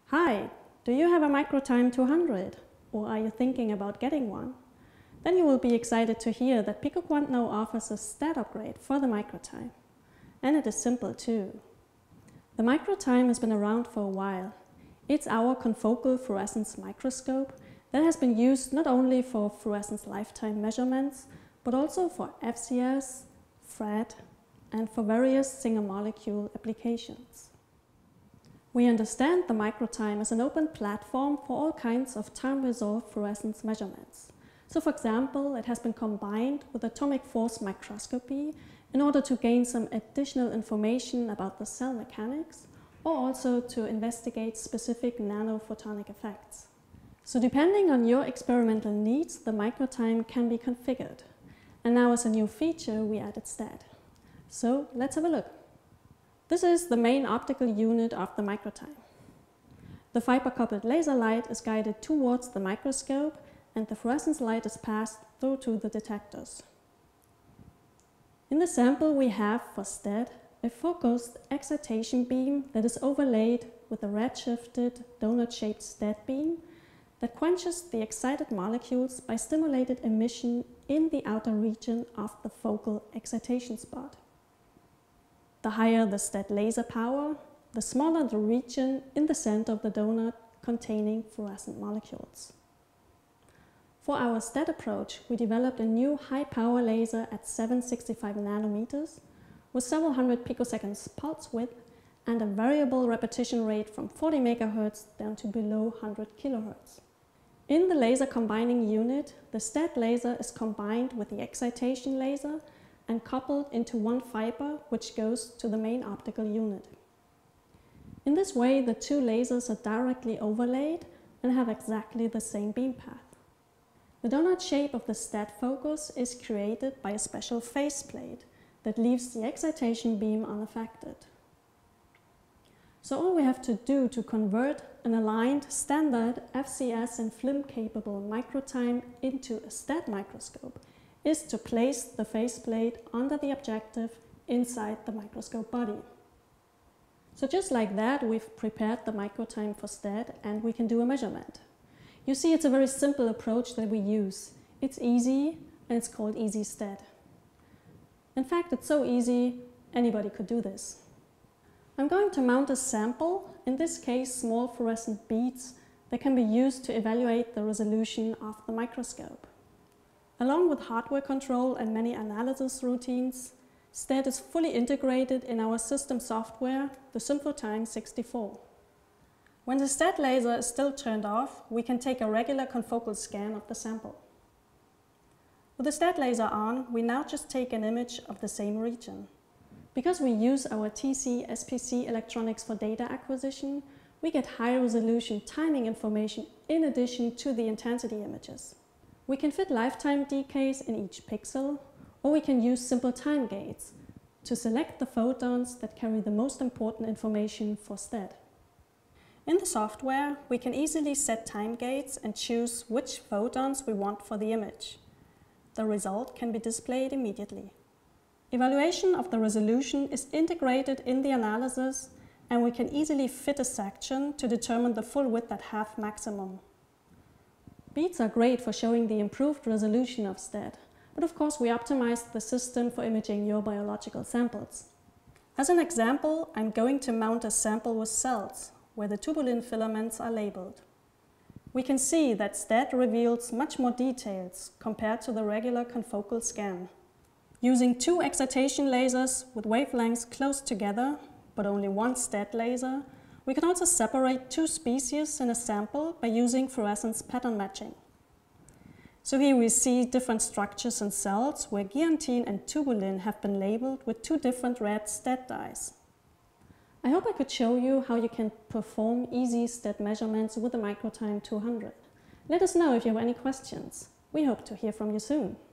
Hi, do you have a MicroTime 200? Or are you thinking about getting one? Then you will be excited to hear that PicoQuant now offers a STED upgrade for the MicroTime. And it is simple too. The MicroTime has been around for a while. It's our confocal fluorescence microscope that has been used not only for fluorescence lifetime measurements, but also for FCS, FRED, and for various single molecule applications. We understand the MicroTime as an open platform for all kinds of time-resolved fluorescence measurements. So for example, it has been combined with atomic force microscopy in order to gain some additional information about the cell mechanics, or also to investigate specific nanophotonic effects. So depending on your experimental needs, the MicroTime can be configured. And now as a new feature, we added STED. So let's have a look. This is the main optical unit of the MicroTime. The fiber-coupled laser light is guided towards the microscope and the fluorescence light is passed through to the detectors. In the sample we have for STED a focused excitation beam that is overlaid with a redshifted donut-shaped STED beam that quenches the excited molecules by stimulated emission in the outer region of the focal excitation spot. The higher the STED laser power, the smaller the region in the center of the donut containing fluorescent molecules. For our STED approach, we developed a new high-power laser at 765 nanometers with several hundred picoseconds pulse width and a variable repetition rate from 40 MHz down to below 100 kHz. In the laser combining unit, the STED laser is combined with the excitation laser and coupled into one fiber which goes to the main optical unit. In this way, the two lasers are directly overlaid and have exactly the same beam path. The donut shape of the STED focus is created by a special faceplate that leaves the excitation beam unaffected. So all we have to do to convert an aligned standard FCS and film-capable MicroTime into a STED microscope is to place the faceplate under the objective inside the microscope body. So just like that, we've prepared the MicroTime for STED and we can do a measurement. You see, it's a very simple approach that we use. It's easy and it's called Easy STED. In fact, it's so easy, anybody could do this. I'm going to mount a sample, in this case small fluorescent beads, that can be used to evaluate the resolution of the microscope. Along with hardware control and many analysis routines, STED is fully integrated in our system software, the SymfoTime 64. When the STED laser is still turned off, we can take a regular confocal scan of the sample. With the STED laser on, we now just take an image of the same region. Because we use our TC-SPC electronics for data acquisition, we get high-resolution timing information in addition to the intensity images. We can fit lifetime decays in each pixel, or we can use simple time gates to select the photons that carry the most important information for STED. In the software, we can easily set time gates and choose which photons we want for the image. The result can be displayed immediately. Evaluation of the resolution is integrated in the analysis, and we can easily fit a section to determine the full width at half maximum. Beads are great for showing the improved resolution of STED, but of course we optimized the system for imaging your biological samples. As an example, I'm going to mount a sample with cells, where the tubulin filaments are labeled. We can see that STED reveals much more details compared to the regular confocal scan. Using two excitation lasers with wavelengths close together, but only one STED laser, we can also separate two species in a sample by using fluorescence pattern matching. So here we see different structures in cells where guanine and tubulin have been labeled with two different red STED dyes. I hope I could show you how you can perform easy STED measurements with the MicroTime 200. Let us know if you have any questions. We hope to hear from you soon.